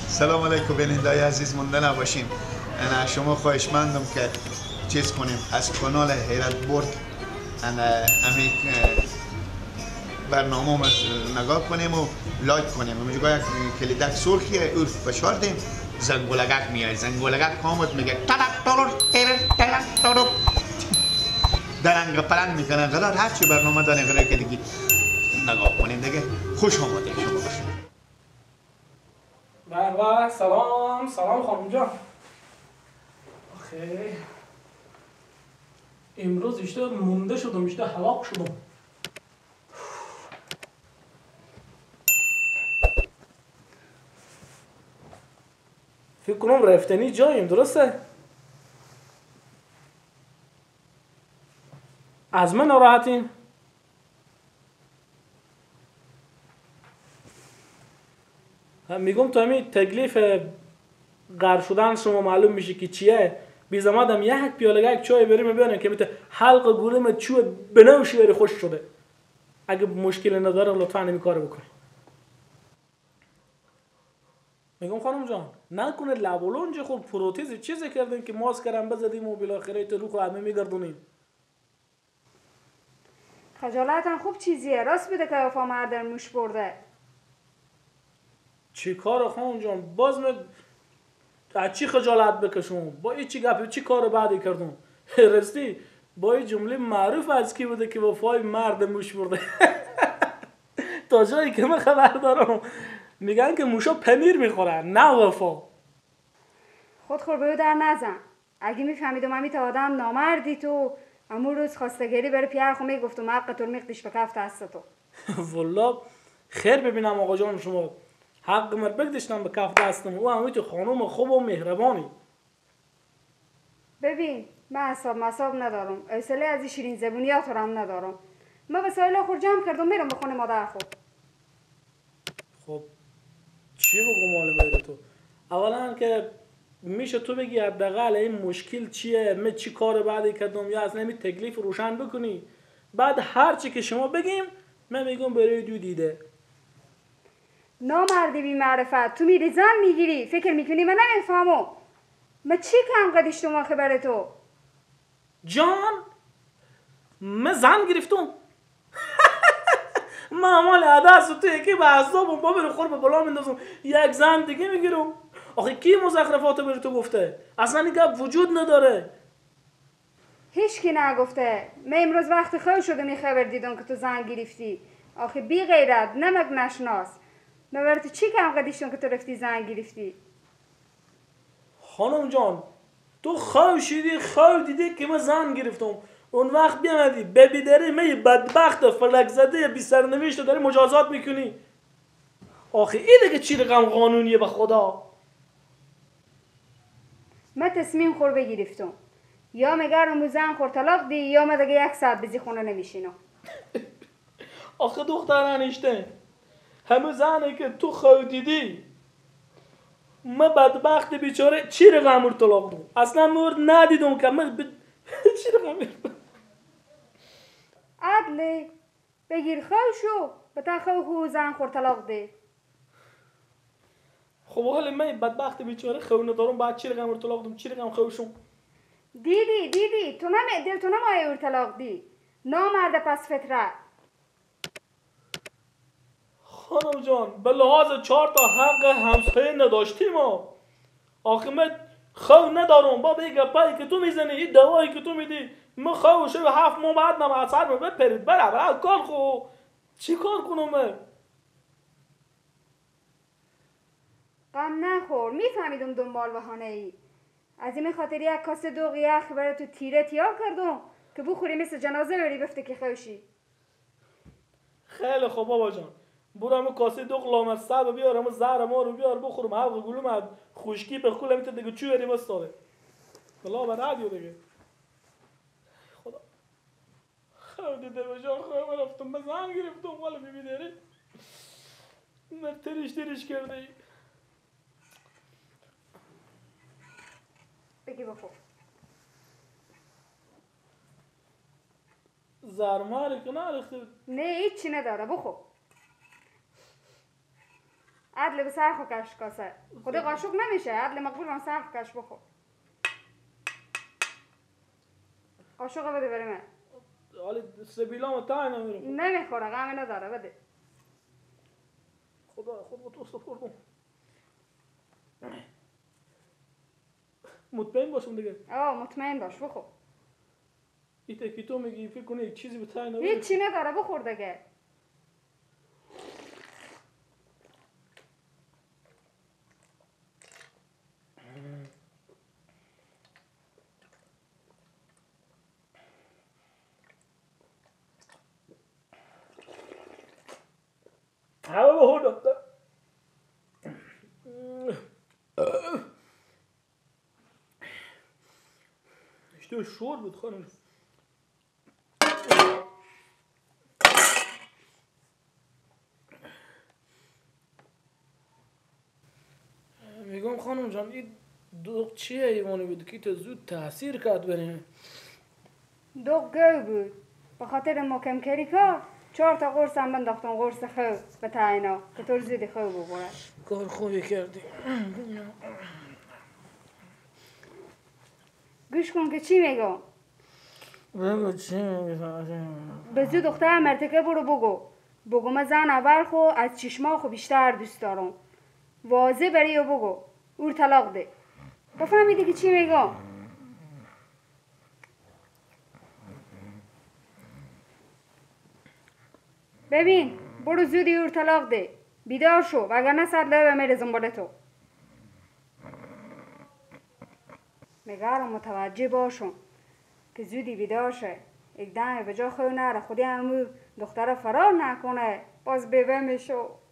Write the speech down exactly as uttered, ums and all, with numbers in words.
سلام علیکم بیننده‌های عزیز، مونده نباشین. انا شما خواهشمندم که چیز کنیم از کانال حیرت برد انا امی برنامه نگاه کنیم و لایک کنیم. اونجا یک کلیدک سرخیه او فشار دیم، زنگولگک میاد. زنگولگک کامت میگه تلق تلق تلق تلق تلق درنگ پرنگ میکنه. قرار هر چی برنامه داره قرار که دیگه نگاه کنیم دیگه. خوش آمدید شما باشید. بله سلام سلام خانم جان. آخه امروز اشته مونده شدم، اشته هلاک شدم. فکر کنم رفتنی جاییم، درسته؟ از من ناراحتین؟ میگم تا همین تکلیف غر شدن شما معلوم میشه که چیه. بی زمادم یک پیاله یک چای بریم ببینم که میته حلق گلوم چوه بنوشی بری خوش شده. اگه مشکل نداره لطفا همین کارو بکن. میگم خانم جان نکنه لبولونج خود پروتز چیزی کردین که ماسکرم بزدیم و بالاخره تو رو همه میگردونیم. خجالتم خوب چیزیه، راست بده که وفا مردم موش برده. چی کار خانم جان؟ باز من از چی خجالت بکشم؟ با این چی گپی چی کار بعدی کردم؟ راستی با این جمله معروف از کی بوده که وفای مرد موش برده؟ تا جایی که من خبر دارم میگن که موشا پنیر میخورن نه وفا. خود خور به در نزن. اگه میفهمیدم امی تا آدم نامردی تو امون روز خواستگری بره پیار خو میگفتم حق تو میقدیش به کف دست تو. والله خیر ببینم آقا جان، شما حق مر بگدشتم به کف دستم. او همی تو خانم خوب و مهربانی. ببین من حساب مصاب ندارم، حوصله از این شیرین زبونیات رو هم ندارم. من وسایل خور جمع کردم میرم به خونه مادر خود. خب چی بگم مال میره تو؟ اولا که میشه تو بگی حداقل این مشکل چیه، من چی کار بعدی کردم یا اصلا این تکلیف روشن بکنی. بعد هر چی که شما بگیم من میگم برای دو دیده. نامردی بی معرفت، تو میری زن میگیری فکر میکنی من نمیفهمم. من چی کم قدیش تو ما خبر تو؟ جان من زن گرفتم. من مال عدس و تو یکی به عذابم با بره خور به بلا میندازم یک زن دیگه میگیرم. آخه کی مزخرفات بر تو گفته؟ اصلا این گپ وجود نداره. هیچ کی نگفته. من امروز وقت خوش شده می خبر دیدم که تو زن گرفتی. آخه بی غیرت نمک نشناس. من برای تو چی کم قدیشتم که تو رفتی زن گرفتی؟ خانم جان تو خواه شدی خواه دیدی که من زن گرفتم. اون وقت بیامدی ببی داری می بدبخت فلک زده بی سرنوشت داری مجازات میکنی. آخه این دیگه چی رقم قانونیه به خدا؟ من تصمیم خور بگرفتم. یا مگرم زن خور طلاق دی یا من دیگه یک ساعت بزی خونه نمیشینم. آخه دختران اشته همه زنی که تو خواه دیدی من بدبخت بیچاره چی رقم رو طلاق دم؟ اصلا مورد ندیدم که من ب... چی رقم رو عدلی بگیر خواه شو به تا خواه خو زن خور طلاق دی. خب حالا من بدبخت بیچاره خواه ندارم باید چی رقم رو طلاق دم؟ چی رقم خواه شم؟ دیدی دیدی تو نمی دل تو نمایه اور طلاق دی. نامرد پس فطره. خانم جان به لحاظ چهار تا حق همسایه نداشتیم ما. آخه من خواه ندارم با به گپایی که تو میزنی این دوایی که تو میدی من خواه شو هفت ماه بعد من از سر من بپرید برم برم کار خو چی کار کنم من؟ غم نخور میفهمیدم دنبال بهانه ای. از این خاطر یک کاسه دوغ یخ برای تو تیره تیار کردم که بخوری مثل جنازه بری بفته که خوشی. خیلی خوب بابا جان برو همون کاسه دوغ لامصب بیار همون زهر ما رو بیار بخورم حلق گلوم خشکی به خولم میته دیگه چی بری بستاره بلا به رادیو دیگه. خدا خود دیده به جان خواهی رفتم به زن گرفتم والا بیبی داری من تریش تریش کرده ای. بگی بخور. زرماری که نرخته نه هیچی نداره بخور. عدل به سرخ و کش کاسه خود قاشق نمیشه، عدل مقبول هم سرخ و کش بخور. قاشق بده بریم. حالی سبیلا ما تای نمیرم. نمیخوره، غمی نداره، بده. خدا خود با تو سپردم. مطمئن باشم دیگه. آه مطمئن باش بخور. ایته که تو میگی فکر کنی چیزی به تای نمیرم. هیچ چی نداره، بخور دیگه. همه بخور دکتر. اشته شور بود خانم. میگم خانم جان این دوغ چیه ایوانی بود که تو زود تاثیر کرد بریم؟ دوغ گو بود، به خاطر محکم کری که چهار تا قرص هم بنداختم، قرص خوب به تاینا که طور زودی خوب بخوره. کار خوبی کردی. گوش کن که چی میگم. بگو چی میگی؟ به زود دختر مرتکه برو بگو. بگو من زن اول خو از چشما خو بیشتر دوست دارم. واضح بری و بگو. اور طلاق ده. بفهمیدی که چی میگم؟ ببین برو زودی اور طلاق ده. بیدار شو وگرنه صد لبه میرزم بالا تو. میگرم متوجه باشم که زودی بیدار شه. یک دم به جا خود نره، خودی همو دختر فرار نکنه باز بیوه میشو.